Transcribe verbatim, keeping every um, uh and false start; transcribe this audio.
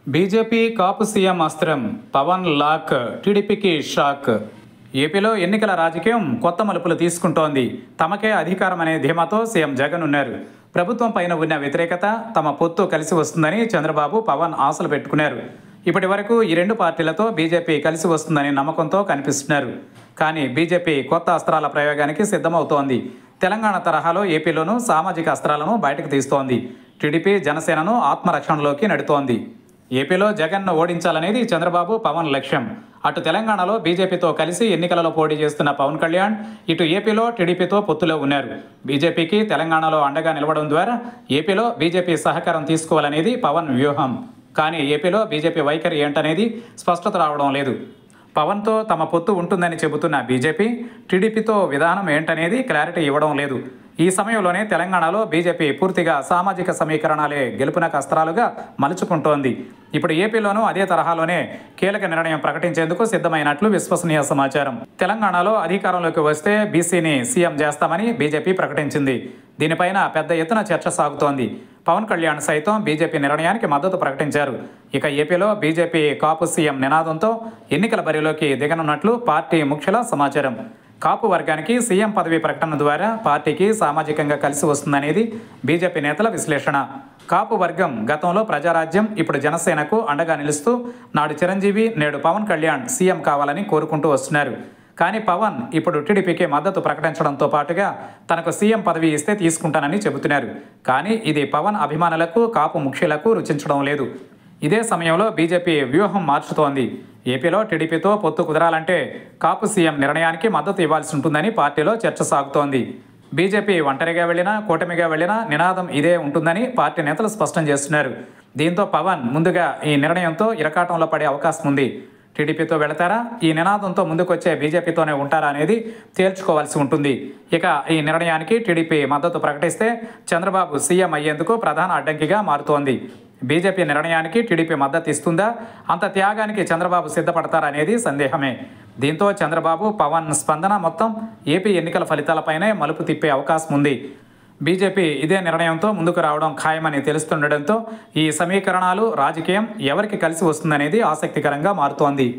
BJP కాపు CM అస్త్రం Pawan lock టీడీపీకి shock. ఏపీలో ఎన్నికల రాజకీయం కొత్త మలుపులు తీసుకుంటోంది. తమకే అధికారం అనే ధీమాతో సీఎం జగన్ ఉన్నారు. ప్రభుత్వం పైన ఉన్న వ్యతిరేకత తమ పొత్తు కలిసి వస్తుందని చంద్రబాబు, పవన్ ఆశలు పెట్టుకున్నారు. ఇప్పటి వరకు ఈ రెండు పార్టీలతో బీజేపీ కలిసి వస్తుందని నమ్మకంతో కనిపిస్తున్నారు. కానీ బీజేపీ కొత్త అస్త్రాల ప్రయోగానికి సిద్ధమవుతోంది. తెలంగాణ తరహాలో ఏపీలోనూ సామాజిక అస్త్రాలను బయటకు తీస్తోంది. టీడీపీ జనసేనను ఆత్మరక్షణలోకి నెడుతోంది. ఏపీలో జగన్ను ఓడించాలనేది చంద్రబాబు, పవన్ లక్ష్యం. అటు తెలంగాణలో బీజేపీతో కలిసి ఎన్నికలలో పోటీ చేస్తున్న పవన్ కళ్యాణ్ ఇటు ఏపీలో టీడీపీతో పొత్తులో ఉన్నారు. బీజేపీకి తెలంగాణలో అండగా నిలవడం ద్వారా ఏపీలో బీజేపీ సహకారం తీసుకోవాలనేది పవన్ వ్యూహం. కానీ ఏపీలో బీజేపీ వైఖరి ఏంటనేది స్పష్టత రావడం లేదు. పవన్తో తమ పొత్తు ఉంటుందని చెబుతున్న బీజేపీ టీడీపీతో విధానం ఏంటనేది క్లారిటీ ఇవ్వడం లేదు. ఈ సమయంలోనే తెలంగాణలో బీజేపీ పూర్తిగా సామాజిక సమీకరణాలే గెలుపునకు అస్త్రాలుగా మలుచుకుంటోంది. ఇప్పుడు ఏపీలోనూ అదే తరహాలోనే కీలక నిర్ణయం ప్రకటించేందుకు సిద్ధమైనట్లు విశ్వసనీయ సమాచారం. తెలంగాణలో అధికారంలోకి వస్తే బీసీని సీఎం చేస్తామని బీజేపీ ప్రకటించింది. దీనిపైన పెద్ద ఎత్తున చర్చ సాగుతోంది. పవన్ కళ్యాణ్ సైతం బీజేపీ నిర్ణయానికి మద్దతు ప్రకటించారు. ఇక ఏపీలో బీజేపీ కాపు సీఎం నినాదంతో ఎన్నికల బరిలోకి దిగనున్నట్లు పార్టీ ముఖ్యుల సమాచారం. కాపు వర్గానికి సీఎం పదవి ప్రకటన ద్వారా పార్టీకి సామాజికంగా కలిసి వస్తుందనేది బీజేపీ నేతల విశ్లేషణ. కాపు వర్గం గతంలో ప్రజారాజ్యం, ఇప్పుడు జనసేనకు అండగా నిలుస్తూ నాడు చిరంజీవి, నేడు పవన్ కళ్యాణ్ సీఎం కావాలని కోరుకుంటూ వస్తున్నారు. కానీ పవన్ ఇప్పుడు టీడీపీకి మద్దతు ప్రకటించడంతో పాటుగా తనకు సీఎం పదవి ఇస్తే తీసుకుంటానని చెబుతున్నారు. కానీ ఇది పవన్ అభిమానులకు, కాపు ముఖ్యులకు రుచించడం లేదు. ఇదే సమయంలో బీజేపీ వ్యూహం మార్చుతోంది. ఏపీలో టీడీపీతో పొత్తు కుదరాలంటే కాపు సీఎం నిర్ణయానికి మద్దతు ఇవ్వాల్సి ఉంటుందని పార్టీలో చర్చ సాగుతోంది. బీజేపీ ఒంటరిగా వెళ్లినా, కూటమిగా వెళ్లినా నినాదం ఇదే ఉంటుందని పార్టీ నేతలు స్పష్టం చేస్తున్నారు. దీంతో పవన్ ముందుగా ఈ నిర్ణయంతో ఇరకాటంలో పడే అవకాశం ఉంది. టీడీపీతో వెళతారా, ఈ నినాదంతో ముందుకొచ్చే బీజేపీతోనే ఉంటారా అనేది తేల్చుకోవాల్సి ఉంటుంది. ఇక ఈ నిర్ణయానికి టీడీపీ మద్దతు ప్రకటిస్తే చంద్రబాబు సీఎం అయ్యేందుకు ప్రధాన అడ్డంకిగా మారుతోంది. బీజేపీ నిర్ణయానికి టీడీపీ మద్దతు ఇస్తుందా, అంత త్యాగానికి చంద్రబాబు సిద్ధపడతారనేది సందేహమే. దీంతో చంద్రబాబు, పవన్ స్పందన మొత్తం ఏపీ ఎన్నికల ఫలితాలపైనే మలుపు తిప్పే అవకాశం ఉంది. బీజేపీ ఇదే నిర్ణయంతో ముందుకు రావడం ఖాయమని తెలుస్తుండటంతో ఈ సమీకరణాలు, రాజకీయం ఎవరికి కలిసి వస్తుందనేది ఆసక్తికరంగా మారుతోంది.